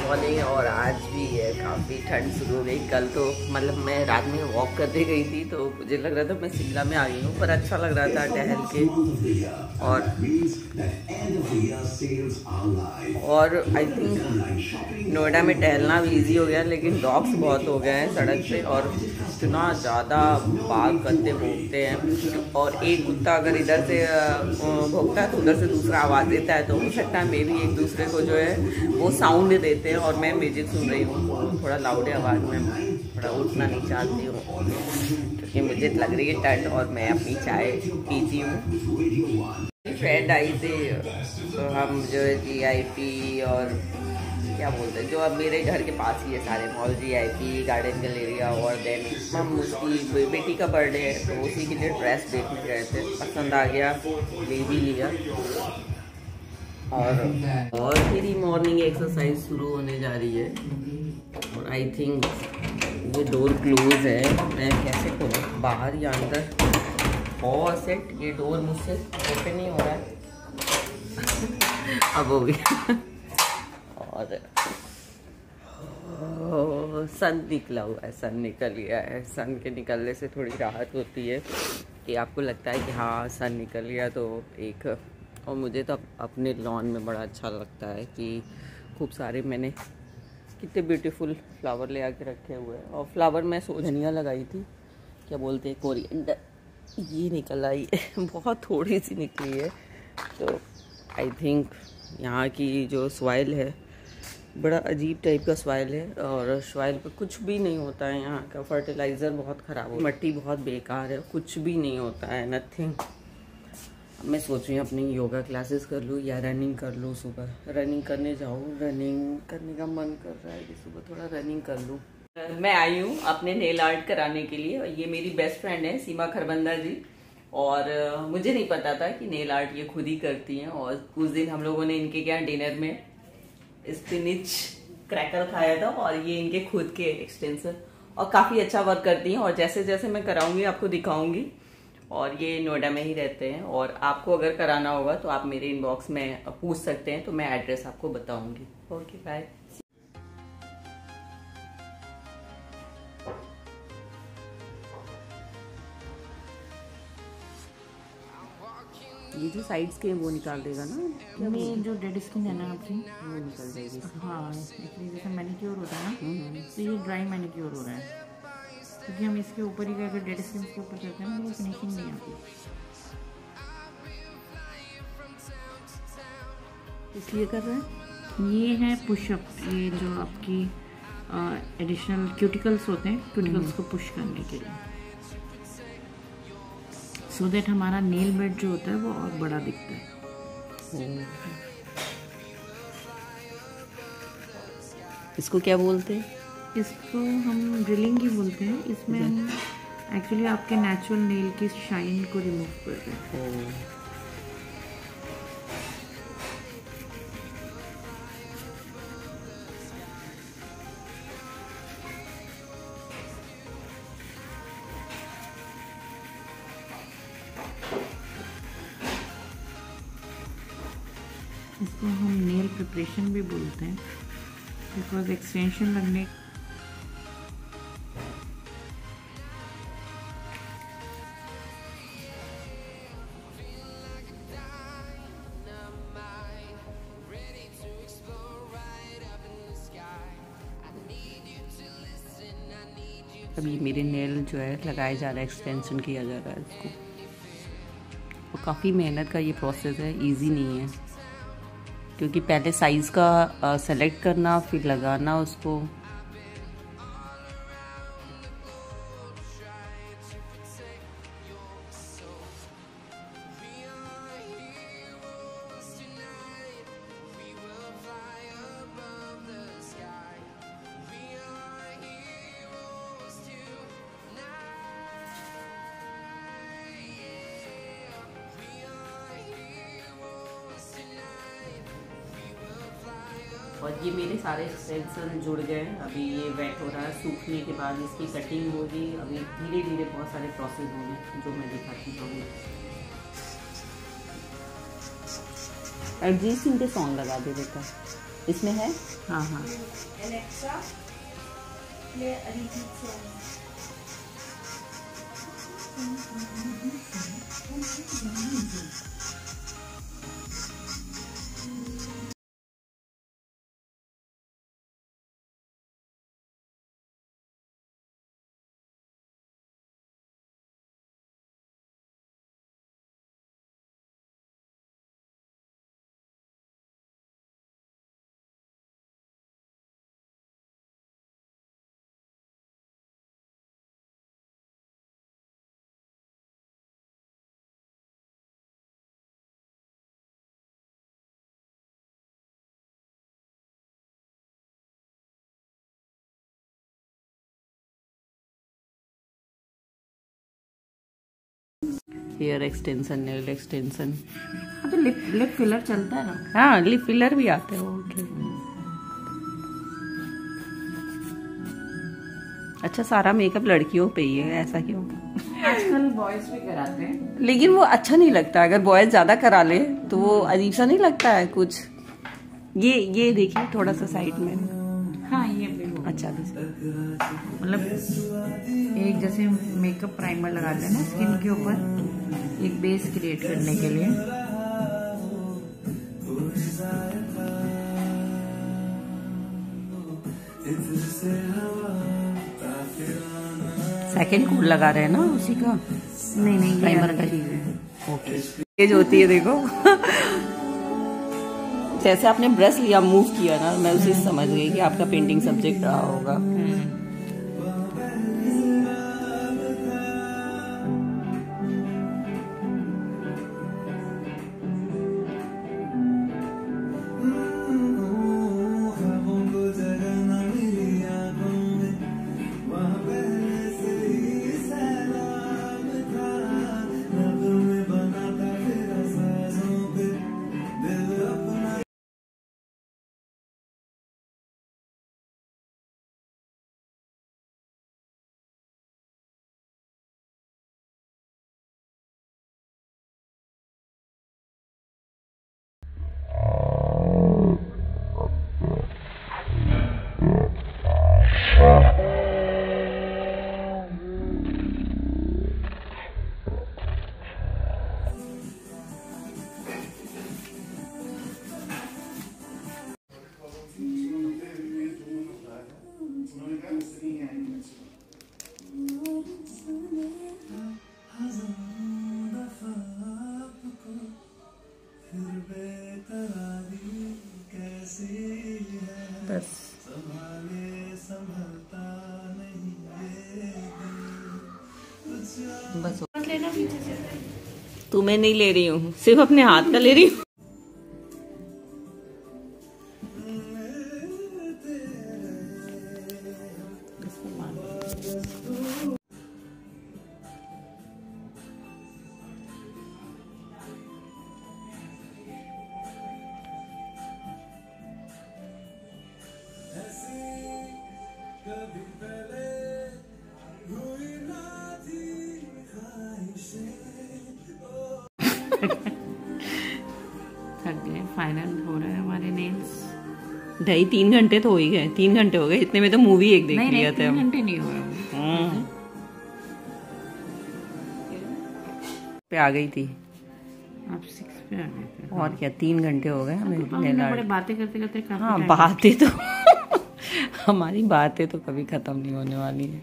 Morning और आज भी है काफ़ी ठंड शुरू हो गई। कल तो मतलब मैं रात में वॉक करने गई थी तो मुझे लग रहा था मैं शिमला में आ गई हूँ, पर अच्छा लग रहा था टहल के। और आई थिंक नोएडा में टहलना भी इजी हो गया, लेकिन डॉग्स बहुत हो गए हैं सड़क पे और इतना ज़्यादा बाल करते भोंकते हैं। और एक कुत्ता अगर इधर से भोंकता है तो उधर से दूसरा आवाज़ देता है, तो हो सकता है मे भी एक दूसरे को जो है वो साउंड देते हैं। और मैं म्यूजिक सुन रही हूँ तो थोड़ा लाउड आवाज़ में थोड़ा उठना नहीं चाहती हूँ क्योंकि मुझे लग रही है ठंड और मैं अपनी चाय पीती हूँ। फ्रेंड आई थी तो हम जो है GIP और क्या बोलते हैं जो अब मेरे घर के पास ही है सारे मॉल, GIP, गार्डन गैलेरिया। और देन हम उसकी बेटी का बर्थडे है तो उसी के लिए ड्रेस देखने गए थे, पसंद आ गया, ले भी लिया। और मेरी मॉर्निंग एक्सरसाइज शुरू होने जा रही है। और आई थिंक ये डोर क्लोज है, मैं कैसे खोलूँ, बाहर या अंदर? और सेट ये डोर मुझसे ओपन नहीं हो रहा है। अब हो गया। और सन निकला हुआ है, सन निकल गया है। सन के निकलने से थोड़ी राहत होती है कि आपको लगता है कि हाँ सन निकल गया तो एक। और मुझे तो अपने लॉन में बड़ा अच्छा लगता है कि खूब सारे मैंने कितने ब्यूटीफुल फ्लावर ले आके रखे हुए हैं। और फ्लावर मैं धनिया लगाई थी, क्या बोलते हैं, कोरिएंडर, ये निकल आई बहुत थोड़ी सी निकली है। तो आई थिंक यहाँ की जो सॉइल है बड़ा अजीब टाइप का सॉइल है और सॉइल पे कुछ भी नहीं होता है। यहाँ का फर्टिलाइज़र बहुत ख़राब है, मिट्टी बहुत बेकार है, कुछ भी नहीं होता है, नथिंग। मैं सोच रही हूँ अपनी योगा क्लासेस कर लूँ या रनिंग कर लूँ। सुबह रनिंग करने जाऊँ, रनिंग करने का मन कर रहा है कि सुबह थोड़ा रनिंग कर लूँ। मैं आई हूँ अपने नेल आर्ट कराने के लिए। ये मेरी बेस्ट फ्रेंड है सीमा खरबंदा जी, और मुझे नहीं पता था कि नेल आर्ट ये खुद ही करती हैं। और उस दिन हम लोगों ने इनके क्या डिनर में स्पिनिच क्रैकर खाया था और ये इनके खुद के एक्सटेंशन, और काफ़ी अच्छा वर्क करती हैं। और जैसे जैसे मैं कराऊंगी आपको दिखाऊंगी। और ये नोएडा में ही रहते हैं और आपको अगर कराना होगा तो आप मेरे इनबॉक्स में पूछ सकते हैं, तो मैं एड्रेस आपको बताऊंगी। Okay bye. ये जो साइड्स के वो निकाल देगा ना, में जो डेड स्किन है ना आपकी वो निकल जाएगी। हाँ, इसलिए जैसे मैनिक्योर होता है ना, तो ये ड्राई मैनिक्योर हो रहा है क्योंकि हम इसके ऊपर ही अगर डेड स्किन के ऊपर करते हैं ना तो वो फिनिशिंग नहीं आती, इसलिए कर रहे हैं। ये है पुशअप, ये जो आपकी एडिशनल क्यूटिकल्स होते हैं, क्यूटिकल्स को पुश करने के लिए, सो दैट हमारा नेल बेड जो होता है वो और बड़ा दिखता है। इसको क्या बोलते हैं? इसको हम ड्रिलिंग ही बोलते हैं। इसमें हम एक्चुअली आपके नेचुरल नेल की शाइन को रिमूव कर रहे हैं। इसको हम नेल प्रिपरेशन भी बोलते हैं बिकॉज एक्सटेंशन लगने अभी मेरे नेल जो है लगाए जा रहा है, एक्सटेंशन किया जा रहा है इसको। तो काफ़ी मेहनत का ये प्रोसेस है, इजी नहीं है क्योंकि पहले साइज़ का सेलेक्ट करना फिर लगाना उसको। और ये मेरे सारे एक्सटेंशन जुड़ गए हैं। अभी ये वेट हो रहा है, सूखने के बाद इसकी कटिंग होगी। अभी धीरे धीरे बहुत सारे प्रोसेस होंगे जो मैं दिखाती हूँ। अरिजीत सिंह के सॉन्ग लगा दे बेटा, इसमें है। हाँ हाँ हेयर एक्सटेंशन, नेल एक्सटेंशन। हाँ तो लिप फिलर चलता है ना। हाँ लिप फिलर भी आते हैं। ओके अच्छा, सारा मेकअप लड़कियों पे ही है, ऐसा क्यों? आजकल बॉयज भी कराते हैं, लेकिन वो अच्छा नहीं लगता। अगर बॉयज ज्यादा करा ले तो वो अजीब सा नहीं लगता है कुछ। ये देखिए थोड़ा सा साइड में। हाँ ये भी अच्छा मतलब एक जैसे मेकअप प्राइमर लगाते हैं ना स्किन के ऊपर, एक बेस क्रिएट करने के लिए। सेकंड कोड लगा रहे हैं ना उसी का? नहीं प्राइमर का चीज है। ओके ये जो होती है देखो जैसे आपने ब्रश लिया, मूव किया ना, मैं उसी से समझ गई कि आपका पेंटिंग सब्जेक्ट रहा होगा। बस बस तुम्हें नहीं ले रही हूँ, सिर्फ अपने हाथ का ले रही हूँ। थक गए, फाइनल हो रहा है हमारे नेल्स। 2.5-3 घंटे तो हो ही गए, 3 घंटे हो गए। इतने में तो मूवी एक देख लिया था। 3 घंटे नहीं हुए पे आ गई थी। आप 6 पे आ गए थे। और क्या, 3 घंटे हो गए हमें बड़े बातें करते करते काफी हाँ time बातें तो हमारी बातें तो कभी खत्म नहीं होने वाली है।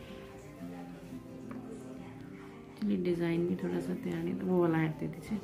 चलिए डिजाइन भी थोड़ा सा तैयार नहीं तो वो वाला हटते दीजिए।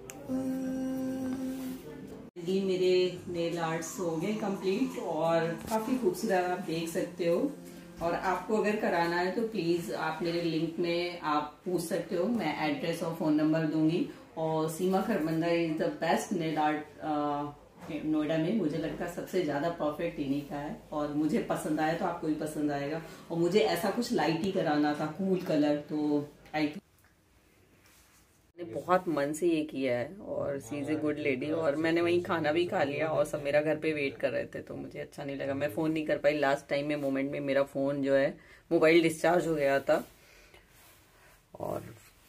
ये मेरे नेल आर्ट्स हो गए कंप्लीट और काफ़ी खूबसूरत आप देख सकते हो। और आपको अगर कराना है तो प्लीज़ आप मेरे लिंक में आप पूछ सकते हो, मैं एड्रेस और फ़ोन नंबर दूंगी। और Seema Kharbanda is the best nail art Noida में। मुझे लगता है सबसे ज़्यादा परफेक्ट इन्हीं का है और मुझे पसंद आया तो आपको भी पसंद आएगा। और मुझे ऐसा कुछ लाइट ही कराना था, कूल कलर, तो आई मैंने बहुत मन से ये किया है। और she is a good lady. और मैंने वहीं खाना भी खा लिया और सब मेरा घर पे वेट कर रहे थे, तो मुझे अच्छा नहीं लगा। मैं फ़ोन नहीं कर पाई लास्ट टाइम में, मोमेंट में मेरा फ़ोन जो है मोबाइल डिस्चार्ज हो गया था। और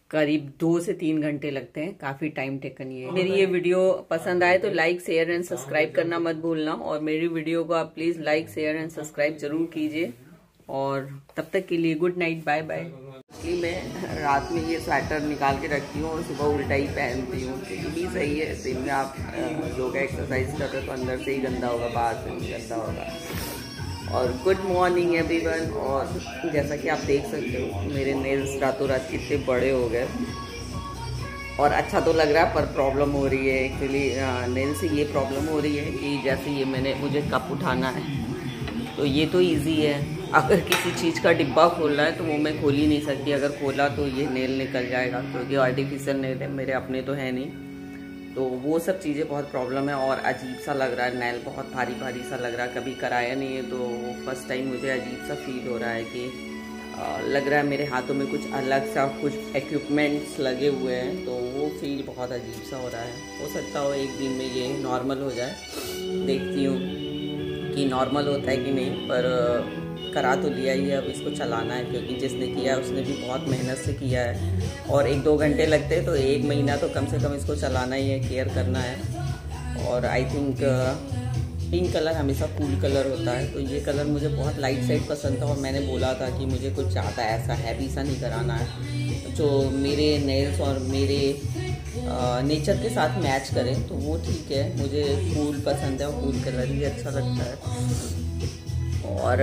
करीब 2 से 3 घंटे लगते हैं, काफी टाइम टेकन ये। मेरी ये वीडियो पसंद आए तो लाइक शेयर एंड सब्सक्राइब करना मत भूलना, और मेरी वीडियो को आप please like share and subscribe जरूर कीजिए। और तब तक के लिए गुड नाइट, बाय बाय। मैं रात में ये स्वेटर निकाल के रखती हूँ और सुबह उल्टा ही पहनती हूँ, क्योंकि भी सही है। दिन में आप योगा एक्सरसाइज कर रहे हो तो अंदर से ही गंदा होगा, बाहर से भी गंदा होगा। और गुड मॉर्निंग एवरीवन। और जैसा कि आप देख सकते हो मेरे नेल्स रातों रात कितने बड़े हो गए, और अच्छा तो लग रहा है, पर प्रॉब्लम हो रही है एक्चुअली। नेल से ये प्रॉब्लम हो रही है कि जैसे ये मुझे कप उठाना है तो ये तो इजी है, अगर किसी चीज़ का डिब्बा खोलना है तो वो मैं खोल ही नहीं सकती। अगर खोला तो ये नेल निकल जाएगा, क्योंकि आर्टिफिशियल नेल है, मेरे अपने तो है नहीं। तो वो सब चीज़ें बहुत प्रॉब्लम है, और अजीब सा लग रहा है, नेल बहुत भारी भारी सा लग रहा है। कभी कराया नहीं है तो फर्स्ट टाइम मुझे अजीब सा फील हो रहा है कि लग रहा है मेरे हाथों में कुछ अलग सा कुछ इक्विपमेंट्स लगे हुए हैं, तो वो फील बहुत अजीब सा हो रहा है। हो सकता हो एक दिन में ये नॉर्मल हो जाए, देखती हूँ कि नॉर्मल होता है कि नहीं, पर करा तो लिया ही है, अब इसको चलाना है, क्योंकि जिसने किया है उसने भी बहुत मेहनत से किया है। और 1-2 घंटे लगते हैं तो 1 महीना तो कम से कम इसको चलाना ही है, केयर करना है। और आई थिंक पिंक कलर हमेशा कूल कलर होता है, तो ये कलर मुझे बहुत लाइट साइड पसंद था, और मैंने बोला था कि मुझे कुछ ज़्यादा ऐसा हैवी सा नहीं कराना है, जो मेरे नेल्स और मेरे नेचर के साथ मैच करें, तो वो ठीक है। मुझे कूल पसंद है और कूल कलर ही अच्छा लगता है। और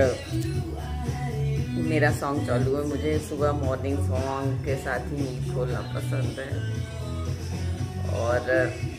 मेरा सॉन्ग चालू है, मुझे सुबह मॉर्निंग सॉन्ग के साथ ही नींद खोलना पसंद है। और